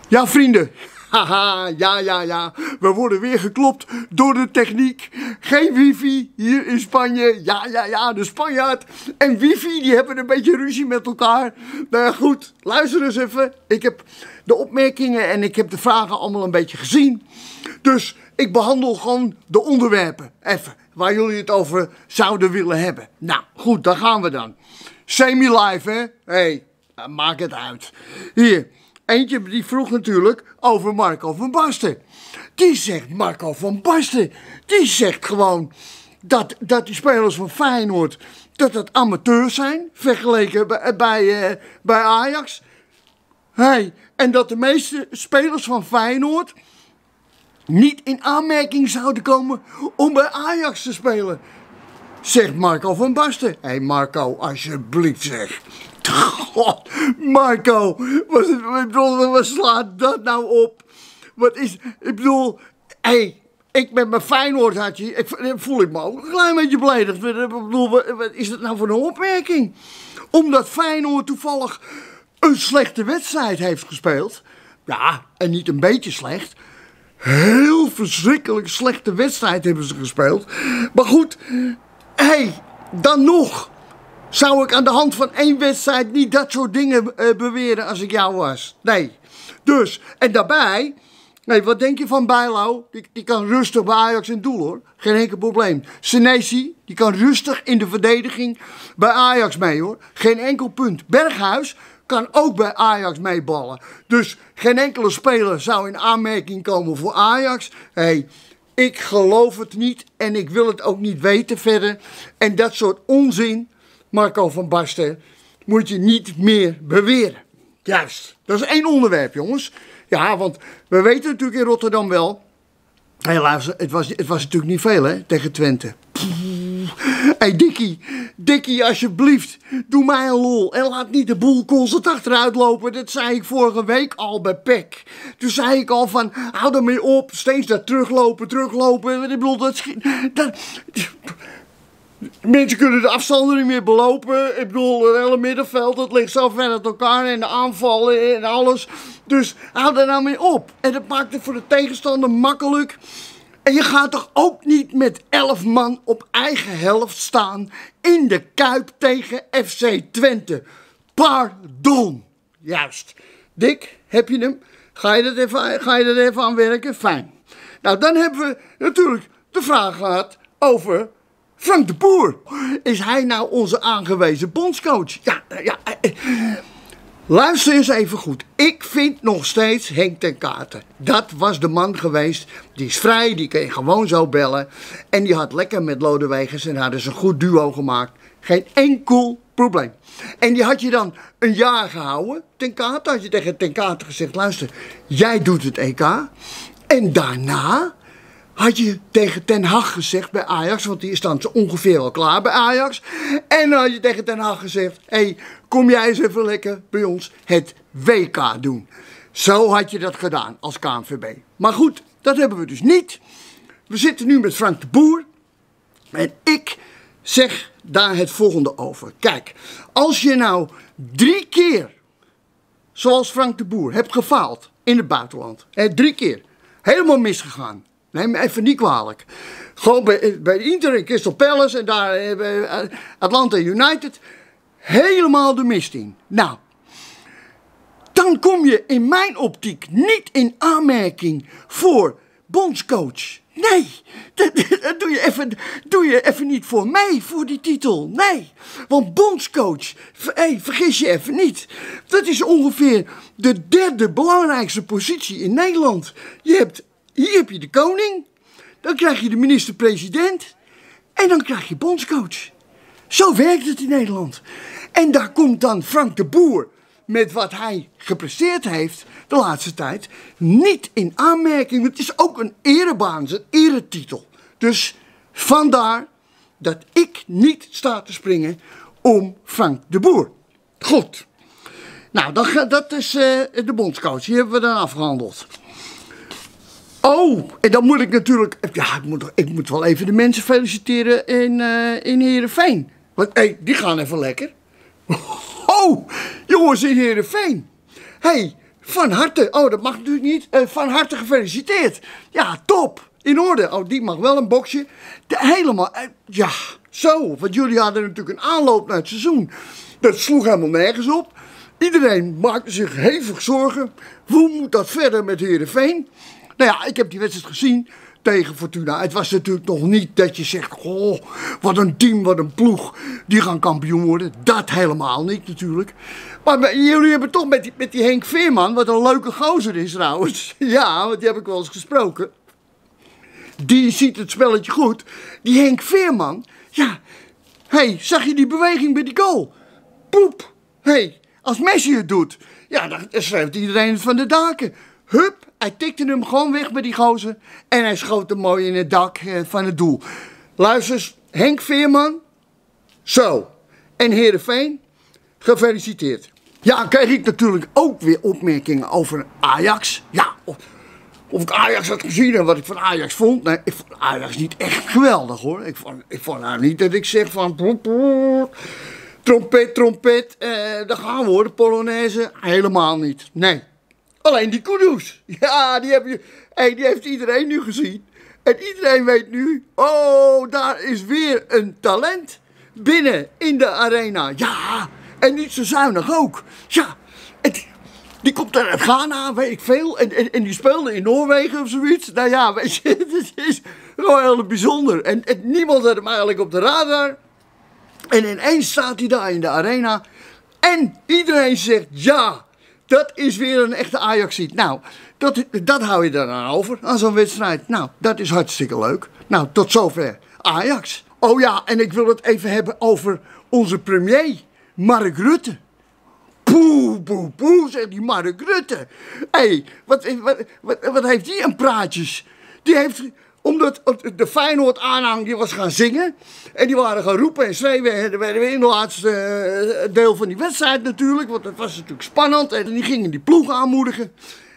Ja, vrienden. Haha, ja. We worden weer geklopt door de techniek. Geen wifi hier in Spanje. Ja, de Spanjaard en wifi, die hebben een beetje ruzie met elkaar. Nou ja, goed, luister eens even. Ik heb de opmerkingen en ik heb de vragen allemaal een beetje gezien. Dus ik behandel gewoon de onderwerpen. Even, waar jullie het over zouden willen hebben. Nou, goed, daar gaan we dan. Semi-live, hè? Hé, maak het uit. Hier. Eentje die vroeg natuurlijk over Marco van Basten. Die zegt, Marco van Basten, die zegt gewoon dat die spelers van Feyenoord, dat amateurs zijn, vergeleken bij Ajax. Hey, en dat de meeste spelers van Feyenoord niet in aanmerking zouden komen om bij Ajax te spelen. Zegt Marco van Basten. Hé Marco, alsjeblieft zeg. God, Marco, wat slaat dat nou op? Ik bedoel, ik met mijn Feyenoord hartje, voel ik me ook een klein beetje beledigd. Ik bedoel, wat is dat nou voor een opmerking? Omdat Feyenoord toevallig een slechte wedstrijd heeft gespeeld. Ja, en niet een beetje slecht. Heel verschrikkelijk slechte wedstrijd hebben ze gespeeld. Maar goed, dan nog zou ik aan de hand van één wedstrijd niet dat soort dingen beweren als ik jou was. Nee. Dus, en daarbij, wat denk je van Bijlo? Die kan rustig bij Ajax in doel hoor. Geen enkel probleem. Senesi, die kan rustig in de verdediging bij Ajax mee hoor. Geen enkel punt. Berghuis kan ook bij Ajax meeballen. Dus geen enkele speler zou in aanmerking komen voor Ajax. Ik geloof het niet en ik wil het ook niet weten verder. En dat soort onzin, Marco van Basten, moet je niet meer beweren. Juist, dat is één onderwerp jongens. Ja, want we weten natuurlijk in Rotterdam wel. Helaas, het was natuurlijk niet veel hè, tegen Twente. Dikkie, alsjeblieft, doe mij een lol en laat niet de boel constant achteruit lopen. Dat zei ik vorige week al bij PEC. Toen zei ik al van, hou ermee op, steeds dat teruglopen. Ik bedoel, mensen kunnen de afstanden niet meer belopen. Ik bedoel, het hele middenveld, dat ligt zo ver uit elkaar en de aanvallen en alles. Dus hou daar nou mee op. En dat maakt het voor de tegenstander makkelijk. En je gaat toch ook niet met 11 man op eigen helft staan in de Kuip tegen FC Twente. Pardon. Juist. Dick, heb je hem? Ga je er even aan werken? Fijn. Nou, dan hebben we natuurlijk de vraag gehad over Frank de Boer. Is hij nou onze aangewezen bondscoach? Ja. Luister eens even goed. Ik vind nog steeds Henk ten Katen. Dat was de man geweest. Die is vrij, die kan je gewoon zo bellen. En die had lekker met Lodewijkers en hadden ze een goed duo gemaakt. Geen enkel probleem. En die had je dan een jaar gehouden. Ten Katen had je tegen Ten Katen gezegd, luister, jij doet het EK. En daarna had je tegen Ten Hag gezegd bij Ajax, want die is dan zo ongeveer wel klaar bij Ajax. En dan had je tegen Ten Hag gezegd, kom jij eens even lekker bij ons het WK doen. Zo had je dat gedaan als KNVB. Maar goed, dat hebben we dus niet. We zitten nu met Frank de Boer. En ik zeg daar het volgende over. Kijk, als je nou 3 keer, zoals Frank de Boer, hebt gefaald in het buitenland. 3 keer. Helemaal misgegaan. Neem me even niet kwalijk. Gewoon bij Inter en Crystal Palace en daar bij Atlanta United. Helemaal de mist in. Nou, dan kom je in mijn optiek niet in aanmerking voor bondscoach. Nee, dat doe je even niet voor mij, voor die titel. Nee, want bondscoach, vergis je even niet. Dat is ongeveer de 3e belangrijkste positie in Nederland. Hier heb je de koning, dan krijg je de minister-president en dan krijg je bondscoach. Zo werkt het in Nederland. En daar komt dan Frank de Boer met wat hij gepresteerd heeft de laatste tijd niet in aanmerking. Het is ook een erebaan, een eretitel. Dus vandaar dat ik niet sta te springen om Frank de Boer. Goed. Nou, dat is de bondscoach. Die hebben we dan afgehandeld. Oh, en dan moet ik natuurlijk, ja, ik moet wel even de mensen feliciteren in Heerenveen. Want die gaan even lekker. Oh, jongens in Heerenveen. van harte, oh dat mag natuurlijk niet, van harte gefeliciteerd. Ja, top, in orde. Oh, die mag wel een boxje. Helemaal, ja, zo, want jullie hadden natuurlijk een aanloop naar het seizoen. Dat sloeg helemaal nergens op. Iedereen maakte zich hevig zorgen. Hoe moet dat verder met Heerenveen? Nou ja, ik heb die wedstrijd gezien tegen Fortuna. Het was natuurlijk nog niet dat je zegt, oh, wat een team, wat een ploeg. Die gaan kampioen worden. Dat helemaal niet natuurlijk. Maar jullie hebben toch met die Henk Veerman, wat een leuke gozer is trouwens. Ja, want die heb ik wel eens gesproken. Die ziet het spelletje goed. Die Henk Veerman, ja. Hé, zag je die beweging bij die goal? Poep. Hé, als Messi het doet, ja, dan schreeuwt iedereen het van de daken. Hup, hij tikte hem gewoon weg bij die gozer en hij schoot hem mooi in het dak van het doel. Luister eens, Henk Veerman, zo. En Heerenveen, gefeliciteerd. Ja, kreeg ik natuurlijk ook weer opmerkingen over Ajax. Ja, of ik Ajax had gezien en wat ik van Ajax vond. Nee, ik vond Ajax niet echt geweldig hoor. Ik vond nou niet dat ik zeg van... Trompet, trompet, daar gaan we hoor, de Polonaise. Helemaal niet, nee. Alleen die Kudus, ja, die heeft iedereen nu gezien. En iedereen weet nu, oh, daar is weer een talent binnen in de arena. Ja, en niet zo zuinig ook. Ja, die komt uit Ghana, weet ik veel. En die speelde in Noorwegen of zoiets. Nou ja, weet je, het is gewoon heel bijzonder. En niemand had hem eigenlijk op de radar. En ineens staat hij daar in de arena. En iedereen zegt, ja, dat is weer een echte Ajaxiet. Nou, dat hou je dan aan over, aan zo'n wedstrijd. Nou, dat is hartstikke leuk. Nou, tot zover Ajax. Oh ja, en ik wil het even hebben over onze premier, Mark Rutte. Poeh, poeh, poeh, zegt die Mark Rutte. Hé, wat heeft die een praatjes? Die heeft... Omdat de Feyenoord aanhang die was gaan zingen. En die waren gaan roepen en schreeuwen. En dan werden we in het laatste deel van die wedstrijd natuurlijk. Want dat was natuurlijk spannend. En die gingen die ploeg aanmoedigen.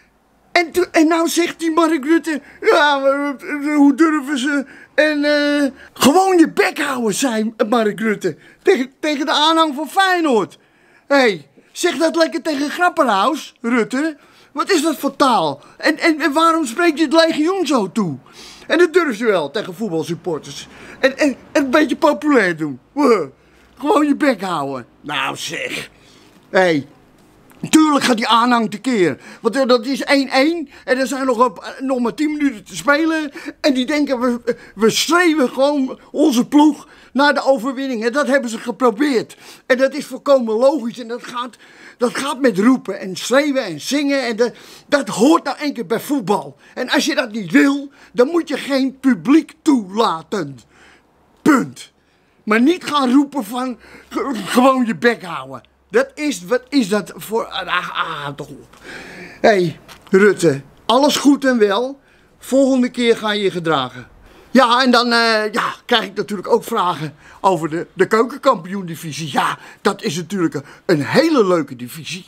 En nou zegt die Mark Rutte. Ja, hoe durven ze? En gewoon je bek houden, zei Mark Rutte. Tegen de aanhang van Feyenoord. Hé, zeg dat lekker tegen Grapperhaus, Rutte. Wat is dat voor taal? En waarom spreekt je het legioen zo toe? En dat durf je wel tegen voetbalsupporters. En een beetje populair doen. Gewoon je bek houden. Nou zeg. Hé. Tuurlijk gaat die aanhang tekeer. Want dat is 1-1. En er zijn nog maar 10 minuten te spelen. En die denken, we streven gewoon onze ploeg naar de overwinning. En dat hebben ze geprobeerd. En dat is volkomen logisch. En dat gaat met roepen en schreeuwen en zingen. En dat hoort nou een keer bij voetbal. En als je dat niet wil, dan moet je geen publiek toelaten. Punt. Maar niet gaan roepen van gewoon je bek houden. Wat is dat voor... toch op. Hé, Rutte, alles goed en wel. Volgende keer ga je je gedragen. Ja, en dan krijg ik natuurlijk ook vragen over de keukenkampioen-divisie. Ja, dat is natuurlijk een hele leuke divisie.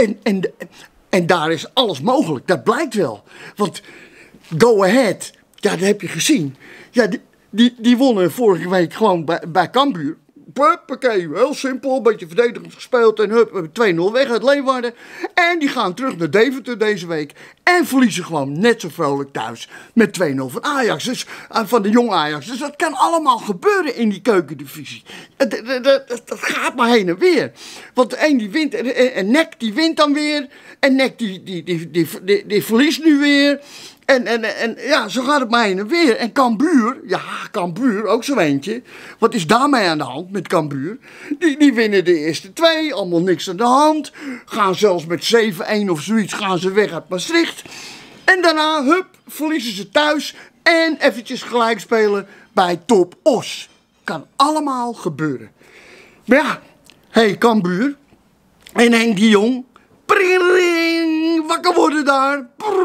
En daar is alles mogelijk, dat blijkt wel. Want Go Ahead, ja, dat heb je gezien. Ja, die wonnen vorige week gewoon bij Cambuur. Huppakee, heel simpel, een beetje verdedigend gespeeld en hup, 2-0 weg uit Leeuwarden. En die gaan terug naar Deventer deze week en verliezen gewoon net zo vrolijk thuis met 2-0 van Ajax, dus van de jong Ajax. Dus dat kan allemaal gebeuren in die keukendivisie. Dat gaat maar heen en weer. Want de een die wint en NEC die wint dan weer en NEC die verliest nu weer. En ja, zo gaat het maar heen en weer. En Cambuur, ook zo eentje. Wat is daarmee aan de hand met Cambuur? Die winnen de eerste 2, allemaal niks aan de hand. Gaan zelfs met 7-1 of zoiets gaan ze weg uit Maastricht. En daarna, hup, verliezen ze thuis. En eventjes gelijk spelen bij Top Os. Kan allemaal gebeuren. Maar ja, hé, Cambuur. En Henk de Jong. Pring, wakker worden daar.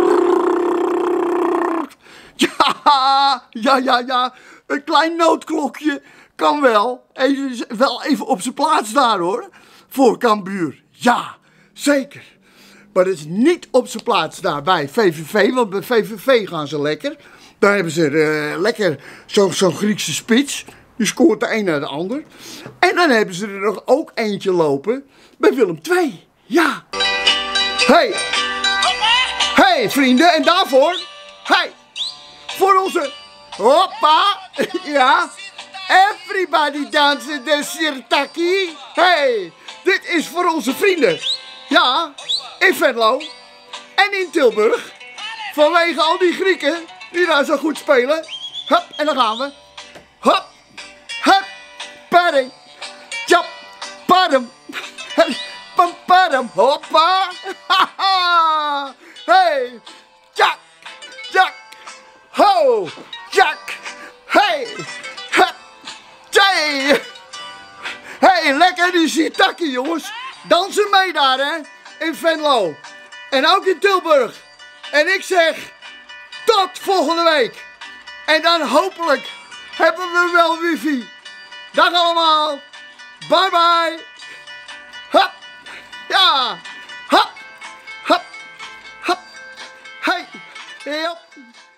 Ja. Een klein noodklokje kan wel. Even op zijn plaats daar hoor. Voor Cambuur. Ja, zeker. Maar het is niet op zijn plaats daar bij VVV. Want bij VVV gaan ze lekker. Daar hebben ze lekker zo'n Griekse spits. Die scoort de een naar de ander. En dan hebben ze er nog ook eentje lopen bij Willem II. Ja. Hey, Hey vrienden, en daarvoor, hey, voor onze, hoppa, ja, everybody dansen de sirtaki. Hey, dit is voor onze vrienden, ja, in Venlo en in Tilburg, vanwege al die Grieken die daar zo goed spelen. Hup, en dan gaan we, hop, hup, padding, jap, padem, pam, padem, hoppa, haha. Hey, Jack, Jack, ho, Jack, hey, hup, jay. Hey, lekker die shiitake jongens. Dansen mee daar hè, in Venlo. En ook in Tilburg. En ik zeg, tot volgende week. En dan hopelijk hebben we wel wifi. Dag allemaal. Bye bye. Hup, ja, hup, hup. Hey, yep.